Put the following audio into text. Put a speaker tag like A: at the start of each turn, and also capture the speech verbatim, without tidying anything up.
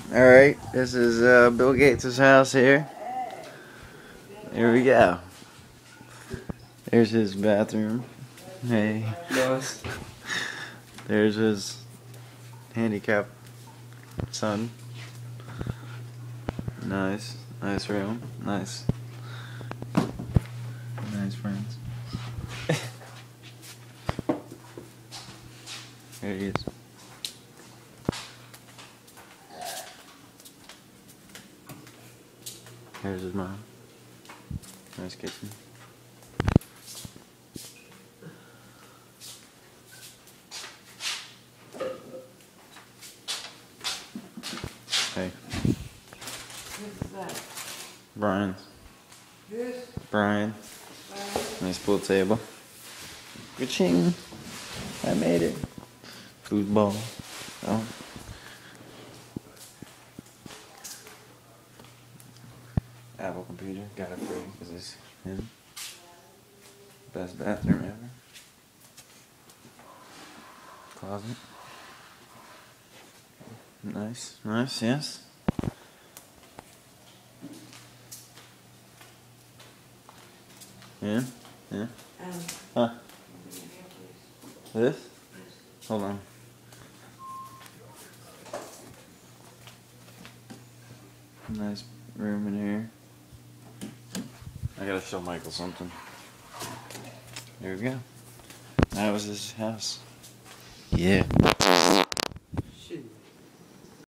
A: Alright, this is uh, Bill Gates' house here. Here we go. There's his bathroom. Hey.
B: Nice.
A: There's his handicapped son. Nice. Nice room. Nice. Nice friends. There he is. There's his mom. Nice kitchen. Hey.
B: Who's that?
A: Brian.
B: Yes.
A: Brian.
B: Brian.
A: Nice pool table. Ka-ching. I made it. Foosball. Oh. Apple computer. Got it free because it's him. Best bathroom ever. Closet. Nice. Nice, yes. Yeah? Yeah?
B: Um,
A: Huh? This? Hold on. Nice room in here. I gotta show Michael something. Here we go. That was his house. Yeah.